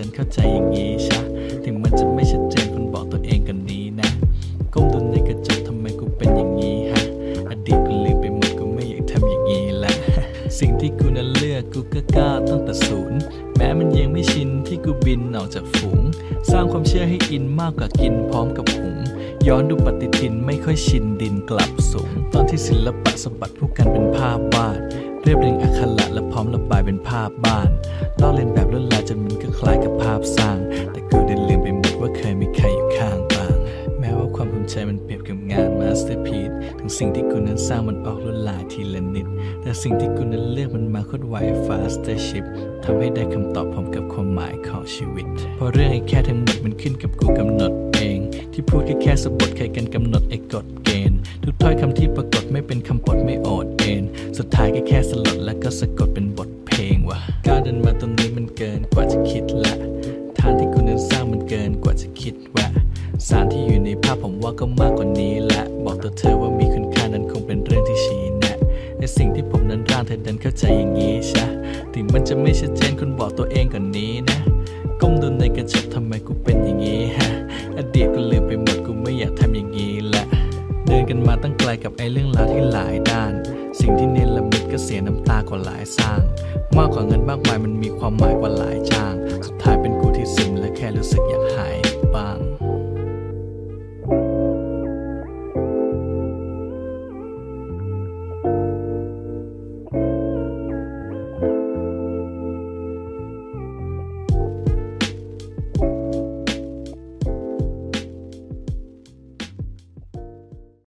เข้าใจอย่างนี้ชะถึงมันจะไม่ชัดเจนคุณบอกตัวเองกันนี้นะก้มดูในกระจกทำไมกูเป็นอย่างนี้ฮะอดีตกูลืมไปหมดกูไม่อยากทำอย่างนี้ละสิ่งที่กูนั้นเลือกกูก็ก้าวตั้งแต่ศูนย์แม้มันยังไม่ชินที่กูบินออกจากฝูงสร้างความเชื่อให้อินมากกว่ากินพร้อมกับหุงย้อนดูปฏิทินไม่ค่อยชินดินกลับสูงตอนที่ศิลปะสะบัดผู้กันเป็นภาพวาดเรียบเรียงอักขระและพร้อมระบายเป็นภาพบ้านลอกเลียนแบบลวดลายจนมันก็คล้ายกับภาพสร้างแต่กูได้ลืมไปหมดว่าเคยมีใครอยู่ข้างบ้างแม้ว่าความภูมิใจมันเปรียบกับงานมาสเตอร์พีซถึงสิ่งที่กูนั้นสร้างมันออกลวดลายทีละนิดแต่สิ่งที่กูนั้นเลือกมันมาโคตรไว faster ship ทำให้ได้คำตอบพร้อมกับความหมายของชีวิตเพราะเรื่องไอ้แค่ทั้งหมดมันขึ้นกับกูกำหนดเองที่พูดแค่สะบดใครกันกำหนดไอ้กฎเกณฑ์ทุกถ้อยคำที่ปรากฏไม่เป็นคำปดไม่โอดเอ็นสุดท้ายก็แค่สลดแล้วก็สะกดเป็นบทเพลงว่ะก้าวเดินมาตรงนี้มันเกินกว่าจะคิดละทางที่กูนั้นสร้างมันเกินกว่าจะคิดว่าสารที่อยู่ในภาพผมว่าก็มากกว่านี้และบอกตัวเธอว่ามีคุณค่านั้นคงเป็นเรื่องที่ชี้แนะในสิ่งที่ผมนั้นร่างเธอดันเข้าใจอย่างนี้ชะถึงมันจะไม่ชัดเจนคุณบอกตัวเองก่อนนี้นะก้มดูในกระจกทำไมกูเป็นอย่างนี้ฮะอดีตกูลืมไปหมดกูไม่อยากทำอย่างนี้ละเดินกันมาตั้งไกลกับไอ้เรื่องราวที่หลายด้านสิ่งที่เนรมิตก็เสียน้ำตากว่าหลายสร้างมากกว่าเงินมากมายมันมีความหมายกว่าหลายจ้างสุดท้ายเป็นกูที่ซึมและแค่รู้สึกอยากหายบ้าง